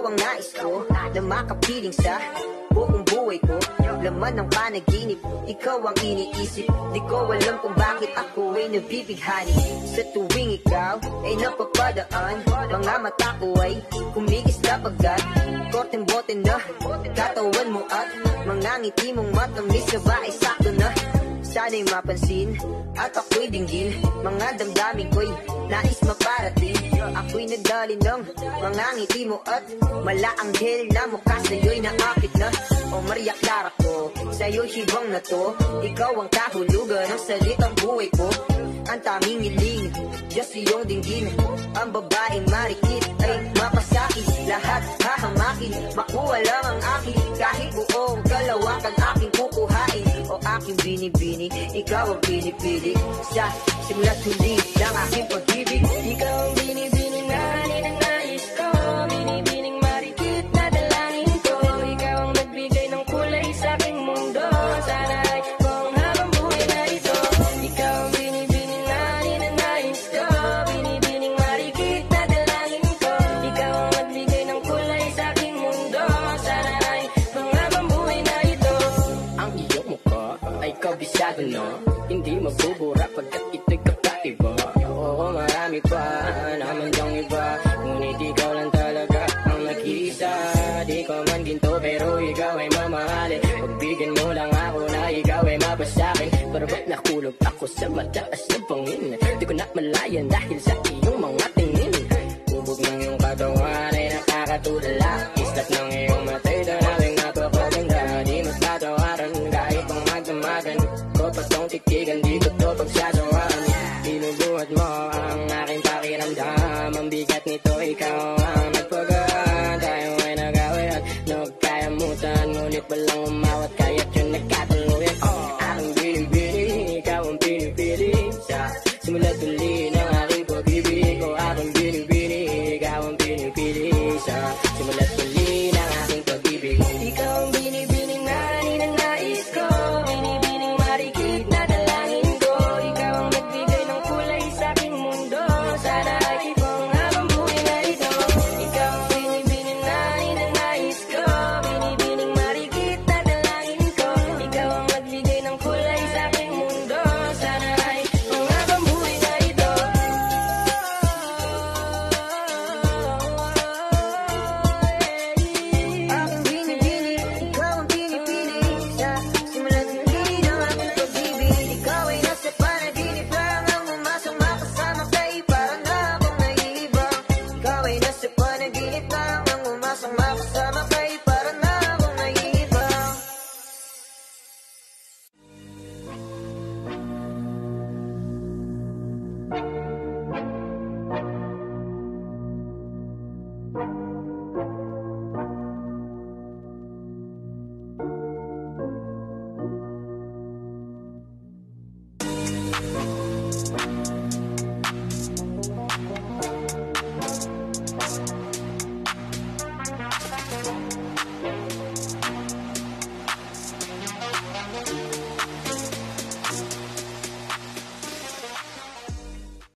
Ikaw ang nais ko na makapiling sa buong buhay ko. Laman ng panaginip, ikaw ang iniisip. Di ko alam kung bakit ako ay nabibighani. Sa tuwing ikaw ay napapadaan, mga mata ko ay kumigis na pagkat korteng bote na katawan mo at mga ngiti mong matamis na ba ay sakto na. Sana'y mapansin at ako'y dinggin, mga damdamin ko'y nais maparating. Ako'y nagdali ng mga ngiti mo at malaanghel na mukha sa'yo'y naakit na. O Maria Clara ko, sa'yo'y hibang na to. Ikaw ang kahulugan ng salitang buhay ko. Ang taming hiling, Diyos iyong dinggin. Ang babaeng marikit ay mapasakit. Lahat hahamakin, makuha lang ang akin. Kahit buong kalawakan aking kukuhain. O aking binibini, ikaw ang pinipili. Sa simula't huli ng aking pag-ibig. Ikaw ang binibini na ninanais ko. Binibining marikit na dalangin ko. Ikaw ang nagbigay ng kulay sa aking mundo. Sana ay kung habang buhay na ito. Ikaw ang binibini na ninanais ko. Binibining marikit na dalangin ko. Ikaw ang nagbigay ng kulay sa aking mundo. Sana ay kung habang buhay na ito. Ang iyong mukha ay kabisado na, hindi mabubura pagkat ito'y kakaiba. Oo, marami pa naman diyang iba, ngunit ikaw lang talaga ang nag-iisa. Di ko man ginto pero ikaw ay mamahalin. Pagbigyan mo lang ako na ikaw ay mapasakin. Pero ba't nakulog ako sa mataas na bangin? Di ko na malayan dahil sa iyong mga tingin. Ubog ng iyong katawan ay nakakatulala. Islat ng iyong matay tanawing napakaganda. Di magtatawaran kahit pang magdamagan ko pa tong titigan, di ko to pagsasawaan. Binubuhat mo ang aking pakiramdam. Ang bigat nito, ikaw ang nagpagaan. Tayo ay nag-away at nagkayamutan, ngunit walang umawat kaya't yun nagkatuluyan. Aking binibini, ikaw ang pinipili.